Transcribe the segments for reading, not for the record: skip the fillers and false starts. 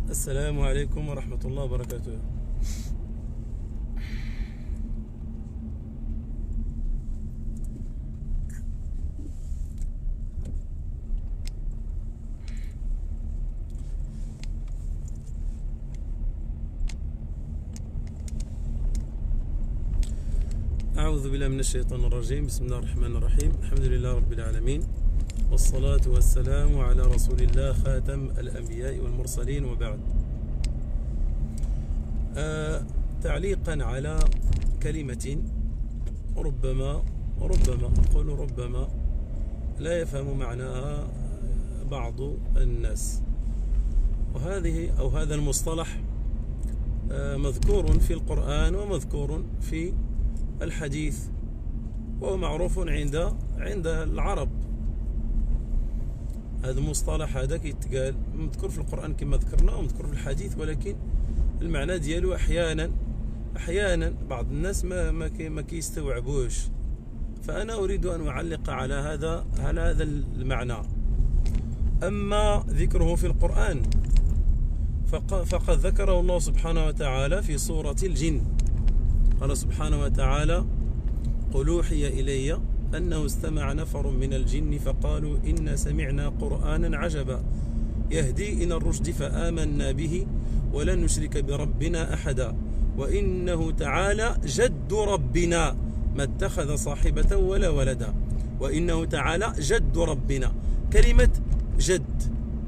السلام عليكم ورحمة الله وبركاته. أعوذ بالله من الشيطان الرجيم. بسم الله الرحمن الرحيم. الحمد لله رب العالمين، والصلاة والسلام على رسول الله خاتم الأنبياء والمرسلين، وبعد. تعليقا على كلمة ربما أقول ربما لا يفهم معناها بعض الناس، هذا المصطلح مذكور في القرآن ومذكور في الحديث، وهو معروف عند العرب. هذا المصطلح هذا كيتقال مذكور في القرآن كما ذكرنا، ومذكور في الحديث، ولكن المعنى ديالو احيانا بعض الناس ما كيستوعبوش. فانا اريد ان اعلق على هذا المعنى. اما ذكره في القرآن فقد ذكره الله سبحانه وتعالى في سورة الجن. قال سبحانه وتعالى: قل أوحي إلي أنه استمع نفر من الجن فقالوا إنا سمعنا قرآنا عجبا يهدي إلى الرشد فآمنا به ولن نشرك بربنا أحدا وإنه تعالى جد ربنا ما اتخذ صاحبة ولا ولدا. وإنه تعالى جد ربنا. كلمة جد،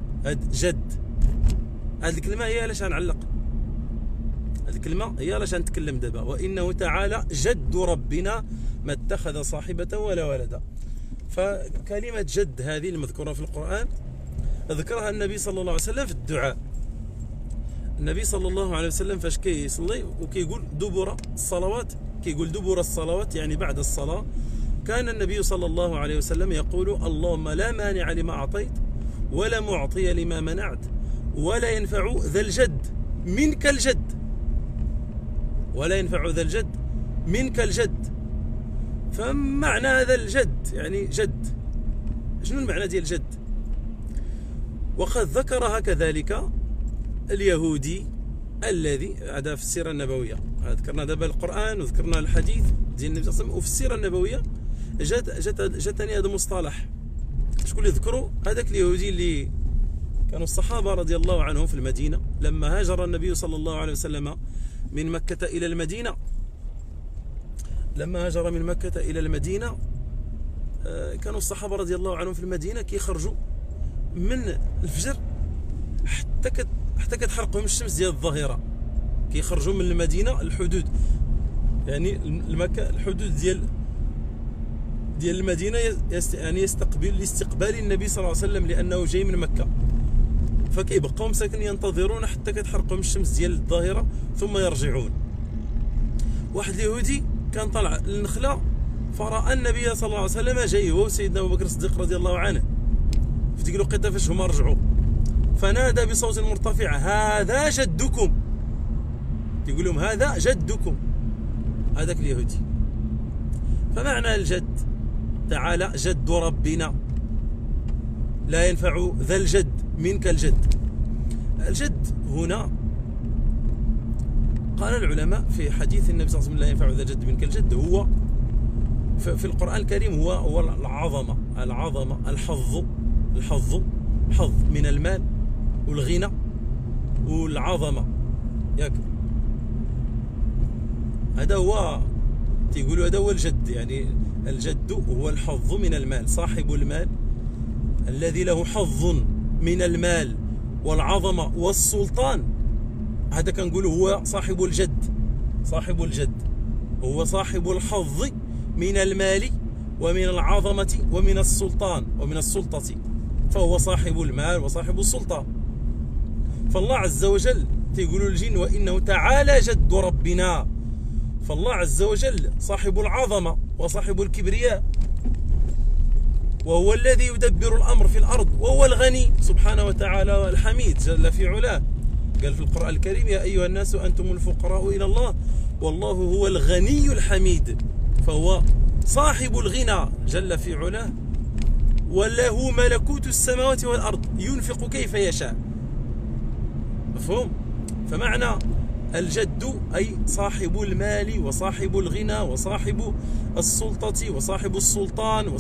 هذه الكلمة هي علاش غنعلق، هذه الكلمة هي علاش غنتكلم دابا. وإنه تعالى جد ربنا ما اتخذ صاحبة ولا ولدا. فكلمة جد هذه المذكورة في القرآن ذكرها النبي صلى الله عليه وسلم في الدعاء. النبي صلى الله عليه وسلم فاش كيصلي وكيقول دبر الصلوات، يعني بعد الصلاة، كان النبي صلى الله عليه وسلم يقول: اللهم لا مانع لما أعطيت ولا معطي لما منعت ولا ينفع ذا الجد منك الجد. ولا ينفع ذا الجد منك الجد. فمعنى هذا الجد يعني جد، شنو المعنى ديال الجد؟ وقد ذكرها كذلك اليهودي الذي هذا في السيرة النبوية. ذكرنا دابا القرآن وذكرنا الحديث ديال النبي صلى الله عليه وسلم، وفي السيرة النبوية جاتني هذا المصطلح. شكون اللي ذكروا؟ هذاك اليهودي اللي كانوا الصحابة رضي الله عنهم في المدينة لما هاجر النبي صلى الله عليه وسلم من مكة إلى المدينة. لما هاجر من مكة إلى المدينة كانوا الصحابة رضي الله عنهم في المدينة كيخرجوا من الفجر حتى كتحرقهم الشمس ديال الظهيرة. كيخرجوا من المدينة الحدود، يعني الحدود ديال المدينة يعني لاستقبال النبي صلى الله عليه وسلم لأنه جاي من مكة. فكيبقاو مساكن ينتظرون حتى كتحرقهم الشمس ديال الظهيرة ثم يرجعون. واحد اليهودي كان طلع للنخلة فرأى النبي صلى الله عليه وسلم جاي، هو سيدنا أبو بكر الصديق رضي الله عنه، في ديك الوقيته فاش هما رجعوا، فنادى بصوت مرتفع: هذا جدكم. يقول لهم: هذا جدكم، هذاك اليهودي. فمعنى الجد: تعالى جد ربنا لا ينفع ذا الجد منك الجد. الجد هنا قال العلماء في حديث النبي صلى الله عليه وسلم: لا ينفع ذا الجد منك الجد، هو في القرآن الكريم هو العظمة، الحظ من المال والغنى والعظمة، ياك؟ هذا هو تيقولوا هذا هو الجد. يعني الجد هو الحظ من المال، صاحب المال الذي له حظ من المال والعظمة والسلطان، هذا كنقولوا هو صاحب الجد. هو صاحب الحظ من المال ومن العظمة ومن السلطان ومن السلطة، فهو صاحب المال وصاحب السلطة. فالله عز وجل تيقولوا الجن: وإنه تعالى جد ربنا. فالله عز وجل صاحب العظمة وصاحب الكبرياء، وهو الذي يدبر الأمر في الأرض، وهو الغني سبحانه وتعالى الحميد جل في علاه. قال في القرآن الكريم: يا أيها الناس أنتم الفقراء إلى الله والله هو الغني الحميد. فهو صاحب الغنى جل في علاه، وله ملكوت السماوات والأرض، ينفق كيف يشاء. مفهوم؟ فمعنى الجد أي صاحب المال وصاحب الغنى وصاحب السلطة وصاحب السلطان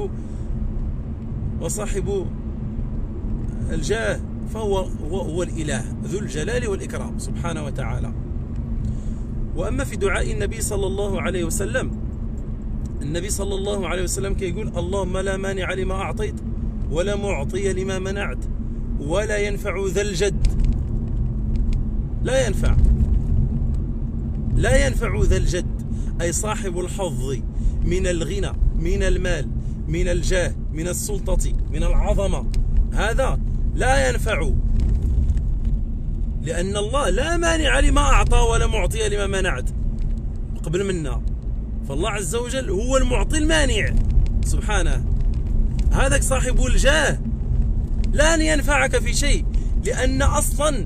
وصاحب الجاه، هو الإله ذو الجلال والإكرام سبحانه وتعالى. وأما في دعاء النبي صلى الله عليه وسلم، النبي صلى الله عليه وسلم كيقول: اللهم لا مانع لما أعطيت ولا معطي لما منعت ولا ينفع ذا الجد. لا ينفع ذا الجد أي صاحب الحظ من الغنى، من المال، من الجاه، من السلطة، من العظمة، هذا لا ينفع، لأن الله لا مانع لما أعطى ولا معطي لما منعت قبل منا. فالله عز وجل هو المعطي المانع سبحانه. هذاك صاحب الجاه لن ينفعك في شيء، لأن أصلا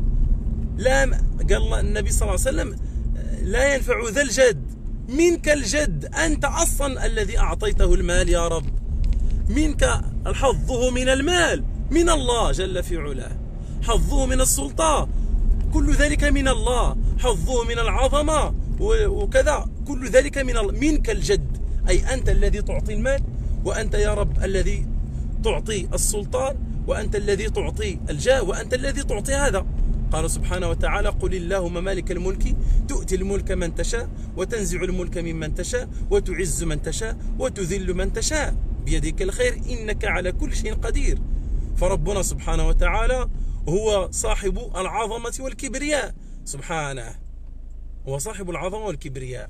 قال النبي صلى الله عليه وسلم: لا ينفع ذا الجد منك الجد، أنت أصلا الذي أعطيته المال يا رب، منك حظه من المال من الله جل في علاه، حظه من السلطة كل ذلك من الله، حظه من العظمة وكذا كل ذلك منك الجد، أي أنت الذي تعطي المال، وأنت يا رب الذي تعطي السلطان، وأنت الذي تعطي الجاه، وأنت الذي تعطي هذا. قال سبحانه وتعالى: قل اللهم مالك الملك تؤتي الملك من تشاء وتنزع الملك ممن تشاء وتعز من تشاء وتذل من تشاء بيدك الخير إنك على كل شيء قدير. فربنا سبحانه وتعالى هو صاحب العظمة والكبرياء سبحانه، هو صاحب العظمة والكبرياء.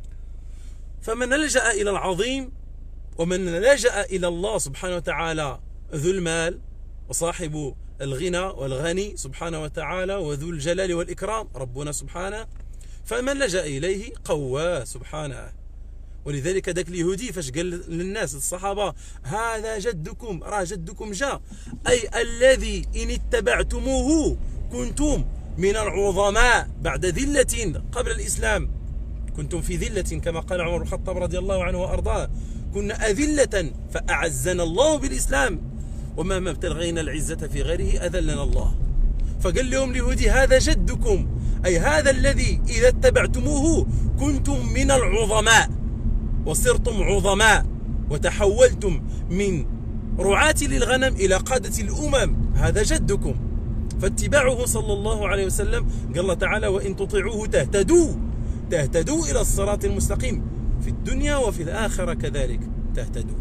فمن لجأ إلى العظيم ومن لجأ إلى الله سبحانه وتعالى ذو المال وصاحب الغنى والغني سبحانه وتعالى وذو الجلال والإكرام ربنا سبحانه، فمن لجأ إليه قواه سبحانه. ولذلك ذاك اليهودي فاش قال للناس الصحابة: هذا جدكم، راه جدكم جاء، أي الذي إن اتبعتموه كنتم من العظماء بعد ذلة قبل الإسلام، كنتم في ذلة كما قال عمر بن الخطاب رضي الله عنه وأرضاه: كنا أذلة فأعزنا الله بالإسلام وما ابتغينا العزة في غيره أذلنا الله. فقال لهم اليهودي: هذا جدكم، أي هذا الذي إذا اتبعتموه كنتم من العظماء وصرتم عظماء وتحولتم من رعاة للغنم إلى قادة الأمم، هذا جدكم. فاتباعه صلى الله عليه وسلم قال الله تعالى: وإن تطيعوه تهتدوا إلى الصراط المستقيم في الدنيا وفي الآخرة كذلك تهتدوا.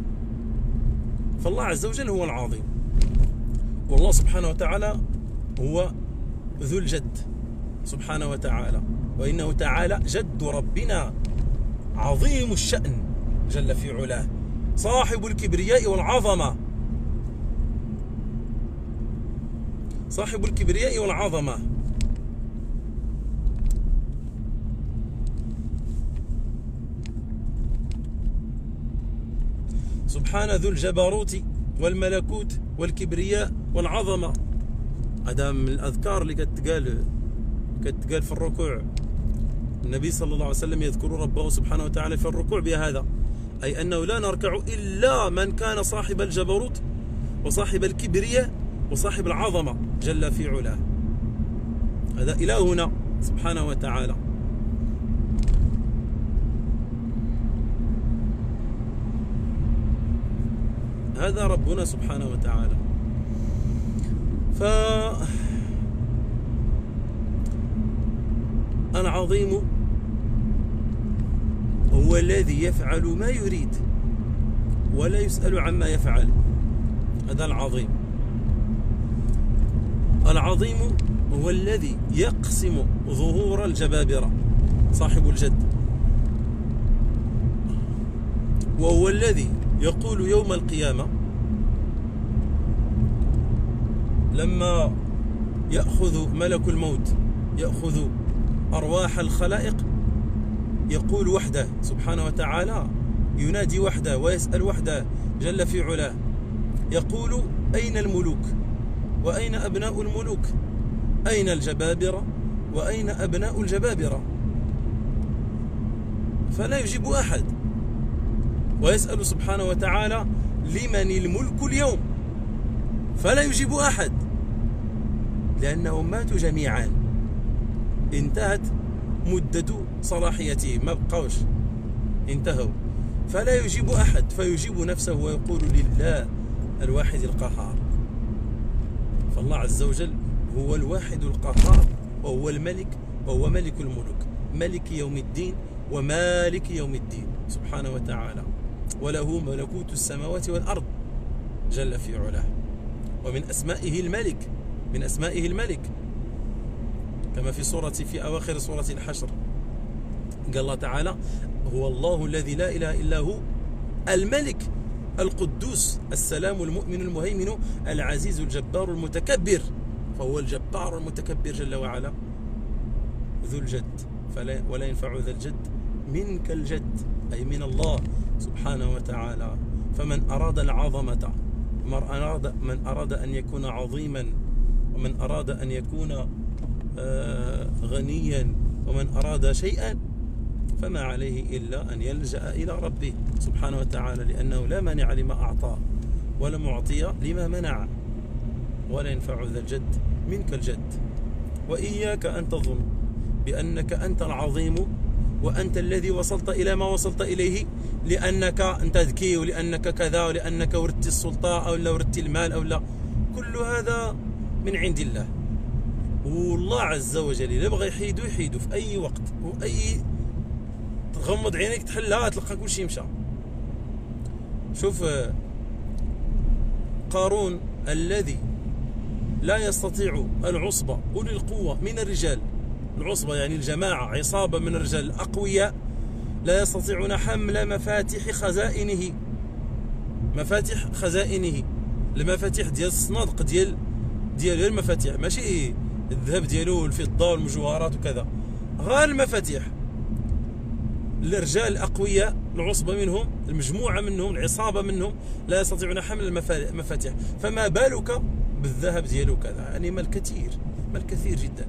فالله عز وجل هو العظيم، والله سبحانه وتعالى هو ذو الجد سبحانه وتعالى، وإنه تعالى جد ربنا عظيم الشأن جل في علاه، صاحب الكبرياء والعظمة، صاحب الكبرياء والعظمة. سبحان ذو الجبروت والملكوت والكبرياء والعظمة. هذا من الأذكار اللي كتقال في الركوع. النبي صلى الله عليه وسلم يذكر ربه سبحانه وتعالى في الركوع بهذا، أي أنه لا نركع إلا من كان صاحب الجبروت وصاحب الكبرياء وصاحب العظمة جل في علاه. هذا إلهنا سبحانه وتعالى. هذا ربنا سبحانه وتعالى. فالعظيم هو الذي يفعل ما يريد ولا يسأل عما يفعل، هذا العظيم. العظيم هو الذي يقسم ظهور الجبابرة صاحب الجد، وهو الذي يقول يوم القيامة لما يأخذ ملك الموت يأخذ أرواح الخلائق، يقول وحده سبحانه وتعالى، ينادي وحده ويسأل وحده جل في علاه، يقول: أين الملوك وأين أبناء الملوك؟ أين الجبابرة وأين أبناء الجبابرة؟ فلا يجيب أحد. ويسأل سبحانه وتعالى: لمن الملك اليوم؟ فلا يجيب أحد. لأنهم ماتوا جميعا، انتهت مدة صلاحيتهم، ما بقوش، انتهوا. فلا يجيب أحد، فيجيب نفسه ويقول لله الواحد القهار. فالله عز وجل هو الواحد القهار، وهو الملك، وهو ملك الملوك، ملك يوم الدين ومالك يوم الدين سبحانه وتعالى، وله ملكوت السماوات والأرض جل في علاه. ومن أسمائه الملك، من أسمائه الملك، كما في أواخر سورة الحشر قال الله تعالى: هو الله الذي لا إله إلا هو الملك القدوس السلام المؤمن المهيمن العزيز الجبار المتكبر. فهو الجبار المتكبر جل وعلا ذو الجد، ولا ينفع ذا الجد منك الجد، أي من الله سبحانه وتعالى. فمن أراد العظمة، من أراد أن يكون عظيما، ومن أراد أن يكون غنيا، ومن أراد شيئا فما عليه إلا أن يلجأ إلى ربه سبحانه وتعالى، لأنه لا مانع لما أعطى ولا معطي لما منع، ولا ينفع ذا الجد منك الجد. وإياك أن تظن بأنك أنت العظيم وأنت الذي وصلت إلى ما وصلت إليه لأنك أنت ذكي، ولأنك كذا، ولأنك وردت السلطة أو لا وردت المال أو لا. كل هذا من عند الله، والله عز وجل إذا بغى يحيدو يحيدو في أي وقت، وأي تغمض عينيك تحلها تلقى كل شيء مشى. شوف قارون الذي لا يستطيع العصبة أولي القوة من الرجال، العصبة يعني الجماعة، عصابة من الرجال الأقوياء لا يستطيعون حمل مفاتيح خزائنه، مفاتيح خزائنه، المفاتيح ديال الصنادق ديال المفاتيح، ماشي الذهب ديالو والفضة والمجوهرات وكذا، غير المفاتيح. الرجال الأقوياء العصبة منهم، المجموعة منهم، العصابة منهم لا يستطيعون حمل المفاتيح، فما بالك بالذهب ديالو كذا، يعني ما الكثير جدا.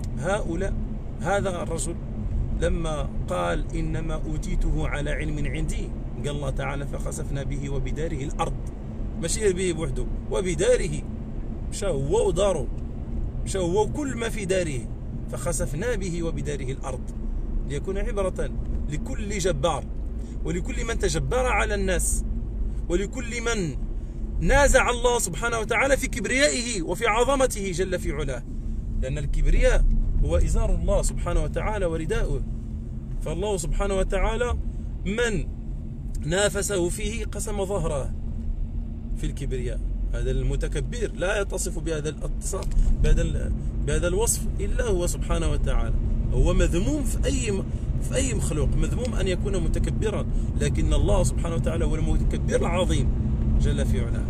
هذا الرجل لما قال إنما أوتيته على علم عندي، قال الله تعالى: فخسفنا به وبداره الأرض، ماشي به بوحده، وبداره، مشى هو وداره، مشى هو وكل ما في داره، فخسفنا به وبداره الأرض ليكون عبرة لكل جبار، ولكل من تجبر على الناس، ولكل من نازع الله سبحانه وتعالى في كبريائه وفي عظمته جل في علاه، لأن الكبرياء هو إزار الله سبحانه وتعالى ورداؤه. فالله سبحانه وتعالى من نافسه فيه قسم ظهره في الكبرياء. هذا المتكبر لا يتصف بهذا الاتصاف، بهذا الوصف إلا هو سبحانه وتعالى. هو مذموم في أي مخلوق، مذموم أن يكون متكبرا، لكن الله سبحانه وتعالى هو المتكبر العظيم جل في علاه.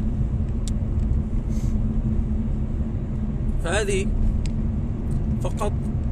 فهذه فقط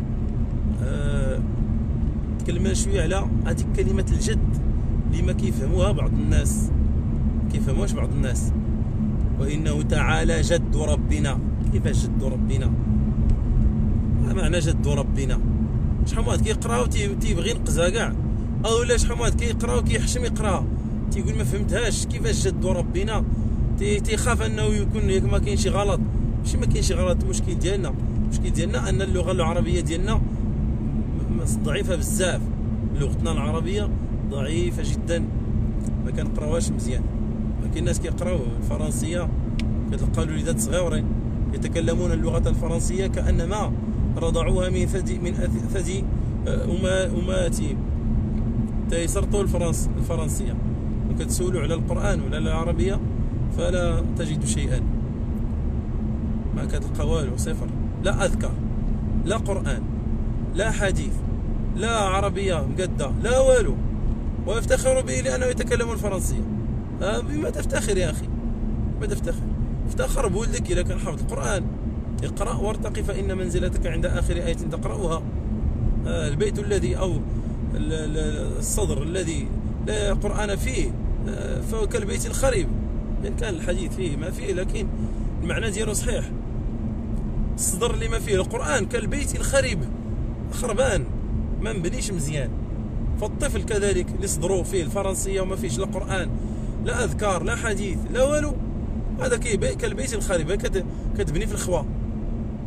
تكلمنا شوية على هذه كلمة الجد اللي ما كيفهموها بعض الناس، كيفهموهاش بعض الناس. وإنه تعالى جد ربنا. كيفاش جد ربنا؟ ما معنى جد ربنا؟ شحال من واحد كيقراو تيبغي ينقزها كاع، اولا شحال من واحد كيقراو كيحشم يقراها تيقول ما فهمتهاش. كيفاش جد ربنا؟ تيخاف انه يكون ما كاين شي غلط. ماشي ما كاين شي غلط، المشكل ديالنا ان اللغه العربيه ديالنا ضعيفه بزاف. لغتنا العربيه ضعيفه جدا، ما كنقراوهاش مزيان. كاين الناس كيقراو الفرنسيه، كتلقى الوليدات صغيورين يتكلمون اللغه الفرنسيه كانما رضعوها من ثدي امهاتهم، تيسرطوا الفرنسيه. وكتسولوا على القران ولا العربيه فلا تجد شيئا، ما كتلقى والو، صفر. لا اذكار، لا قران، لا حديث، لا عربيه مقاده، لا والو. ويفتخروا به لانه يتكلمون الفرنسيه. بما تفتخر يا اخي؟ بما تفتخر؟ افتخر بولدك اذا كان حافظ القران. اقرأ وارتقي فإن منزلتك عند آخر آية تقرأها. البيت الذي أو الصدر الذي لا قرآن فيه فهو كالبيت الخريب. إن كان الحديث فيه ما فيه، لكن المعنى ديالو صحيح. الصدر اللي ما فيه القرآن كالبيت الخريب، خربان ما مبنيش مزيان. فالطفل كذلك اللي صدروا فيه الفرنسية وما فيش لا قرآن لا أذكار لا حديث لا والو، هذا كالبيت الخريب، كتبني في الخوا.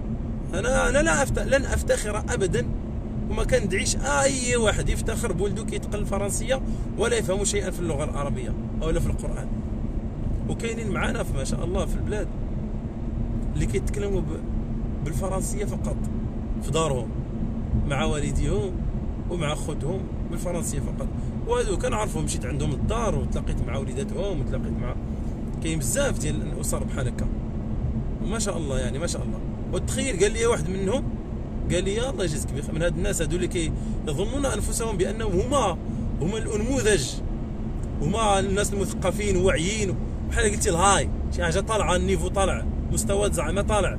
انا لن افتخر ابدا، وما كندعيش اي واحد يفتخر بولدو كيتقن الفرنسيه ولا يفهم شيئا في اللغه العربيه ولا في القران. وكاينين معنا ما شاء الله في البلاد اللي كيتكلموا بالفرنسيه فقط في دارهم مع والديهم ومع خوتهم بالفرنسيه فقط. وهذو كنعرفهم، مشيت عندهم الدار وتلاقيت مع وليداتهم وتلاقيت مع كاين بزاف ديال الاسر بحال هكا وما شاء الله يعني ما شاء الله. وتخيل قال لي واحد منهم قال لي الله يجزيك بخير، من هاد الناس هادو اللي كيظنون انفسهم بانهم هما الانموذج، هما الناس المثقفين وواعيين، بحال قلتي الهاي شي حاجه طالعه، النيفو طالع، مستوى زعما طالع،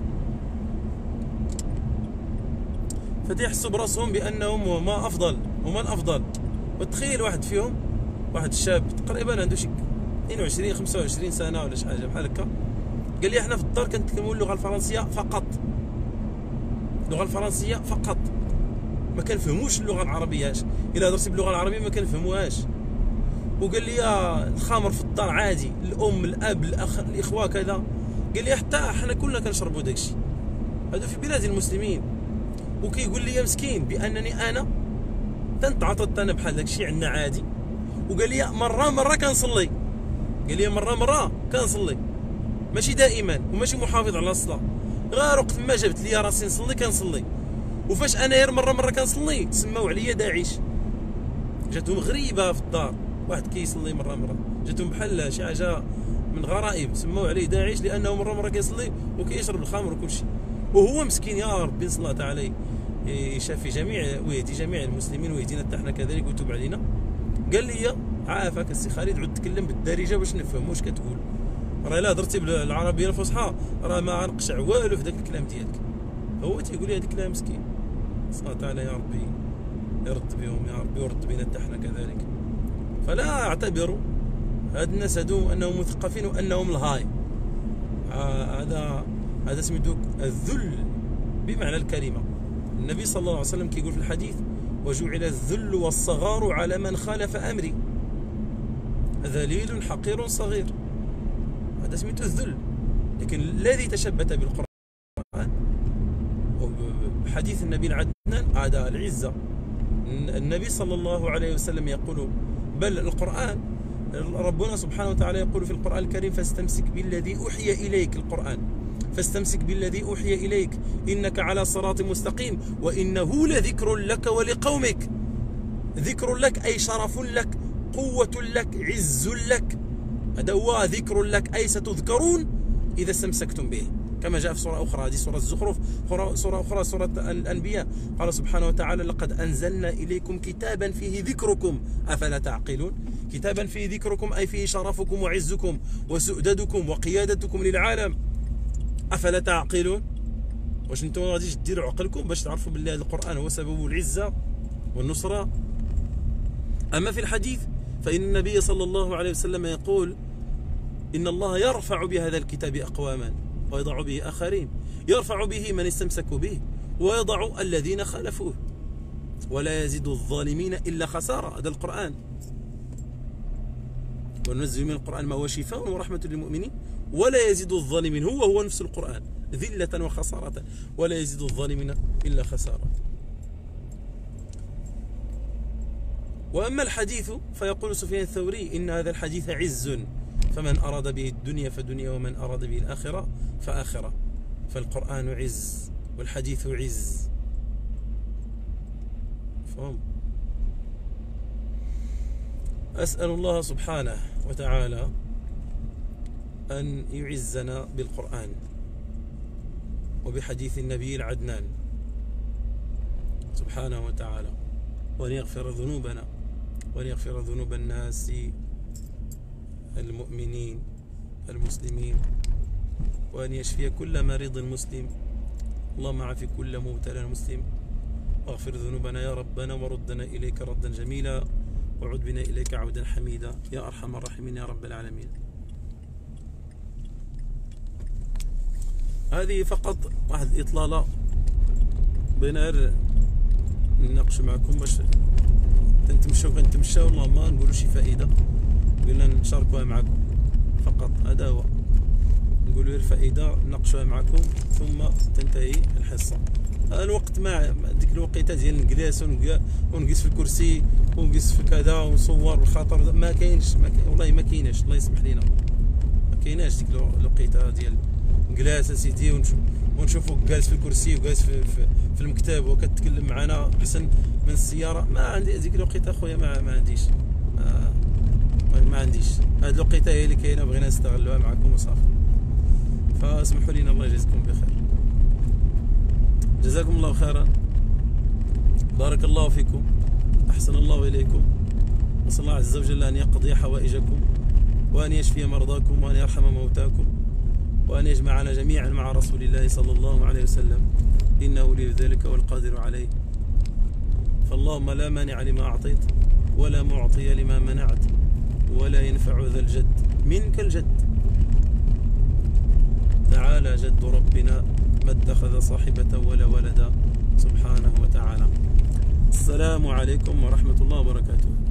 فتيحسوا براسهم بانهم هما الافضل. وتخيل واحد فيهم، واحد الشاب تقريبا عنده شي 22 25 سنه ولا شي حاجه بحال هكا، قال لي احنا في الدار كنتكلموا اللغه الفرنسيه فقط، اللغه الفرنسيه فقط، ما كنفهموش اللغه العربيه، الا هضرتي باللغه العربيه ما كنفهموهاش. وقال لي الخمر في الدار عادي، الام الاب الاخ الاخوه كذا، قال لي حتى حنا كلنا كنشربوا داكشي، هادو في بلاد المسلمين. وكيقول لي مسكين بانني انا تنتعاطت انا بحال داكشي عندنا عادي. وقال لي مره كنصلي، قال لي مره كنصلي، ماشي دائما وماشي محافظ على الصلاه، غير وقت ما جبت لي راسي نصلي كنصلي. وفاش انا غير مره كنصلي سماو عليا داعش، جاتهم غريبه في الدار، واحد كيصلي مره جاتهم بحال شي حاجه من غرائب، سماو عليه داعش لانه مره كيصلي وكيشرب الخمر وكل شيء. وهو مسكين يا ربي صلى الله عليه يشافي جميع ويهدي جميع المسلمين ويهدينا حتى حنا كذلك ويتوب علينا. قال لي عافاك السي خالد، عود تكلم بالدارجه باش نفهم واش كتقول، راه الا هضرتي بالعربيه الفصحى راه ما غنقشع والو في داك الكلام ديالك. هو تيقول لي هذا الكلام مسكين، صلى الله عليه يا ربي يرد بهم يا ربي ويرد بينا حتى حنا كذلك. فلا اعتبروا هاد الناس هادو انهم مثقفين وانهم الهاي. هذا سميتو الذل بمعنى الكلمه. النبي صلى الله عليه وسلم كيقول في الحديث: وجعل الذل والصغار على من خالف امري، ذليل حقير صغير. هذا سميتو الذل. لكن الذي تشبت بالقران وبحديث النبي العدنان هذا العزه. النبي صلى الله عليه وسلم يقول، بل القرآن ربنا سبحانه وتعالى يقول في القرآن الكريم: فاستمسك بالذي أوحي إليك. القرآن فاستمسك بالذي أوحي إليك إنك على صراط مستقيم وإنه لذكر لك ولقومك. ذكر لك أي شرف لك، قوة لك، عز لك. هذا هو ذكر لك، أي ستذكرون إذا استمسكتم به، كما جاء في سورة أخرى، هذه سورة الزخرف. سورة أخرى سورة الأنبياء، قال سبحانه وتعالى: لقد أنزلنا إليكم كتابا فيه ذكركم أفلا تعقلون. كتابا فيه ذكركم أي فيه شرفكم وعزكم وسؤددكم وقيادتكم للعالم، أفلا تعقلون. واش انتم غاديش ديروا عقلكم باش تعرفوا بالله القرآن هو سبب العزة والنصرة؟ أما في الحديث فإن النبي صلى الله عليه وسلم يقول: إن الله يرفع بهذا الكتاب أقواما ويضع به آخرين، يرفع به من استمسكوا به ويضع الذين خالفوه، ولا يزيد الظالمين إلا خسارة. هذا القرآن. وننزل من القرآن ما هو شفاء ورحمة للمؤمنين ولا يزيد الظالمين، هو نفس القرآن، ذلة وخسارة، ولا يزيد الظالمين إلا خسارة. وأما الحديث فيقول سفيان الثوري: إن هذا الحديث عز، فمن أراد به الدنيا فدنيا ومن أراد به الآخرة فآخرة. فالقرآن عز والحديث عز. فهم. أسأل الله سبحانه وتعالى أن يعزنا بالقرآن وبحديث النبي العدنان سبحانه وتعالى، وأن يغفر ذنوبنا وأن يغفر ذنوب الناس المؤمنين المسلمين، وأن يشفي كل مريض مسلم. اللهم عافي كل مبتلى مسلم، واغفر ذنوبنا يا ربنا، وردنا إليك ردا جميلا، وعد بنا إليك عودا حميدا يا أرحم الراحمين يا رب العالمين. هذه فقط واحد الإطلالة بين نناقش معكم باش كنتمشاو اللهم نقولوا شي فائدة قلنا نشاركوها معكم فقط. هذا هو. نقولوا الفائده نناقشوها معكم ثم تنتهي الحصه. الوقت ما ديك الوقيته ديال نجلس ونجلس في الكرسي ونجلس في كذا ونصور بالخاطر ما كاينش، والله ما كايناش، الله يسمح لينا ما كايناش ديك الوقيته ديال نجلس اسيدي ونشوفوك جالس في الكرسي وجالس في المكتب وكتكلم معنا احسن من السياره. ما عندي ديك الوقيته اخويا، ما عنديش ما عنديش. هاد الوقيته هي اللي كاينه بغينا نستغلوها معكم وصافي. فاسمحوا لينا، الله يجزيكم بخير، جزاكم الله خيرا، بارك الله فيكم، احسن الله اليكم، وصلى الله عز وجل ان يقضي حوائجكم وان يشفي مرضاكم وان يرحم موتاكم وان يجمعنا جميعا مع رسول الله صلى الله عليه وسلم، انه ولي ذلك والقادر عليه. فاللهم لا مانع لما اعطيت ولا معطي لما منعت ولا ينفع ذا الجد منك الجد. تعالى جد ربنا ما اتخذ صاحبة ولا ولدا سبحانه وتعالى. السلام عليكم ورحمة الله وبركاته.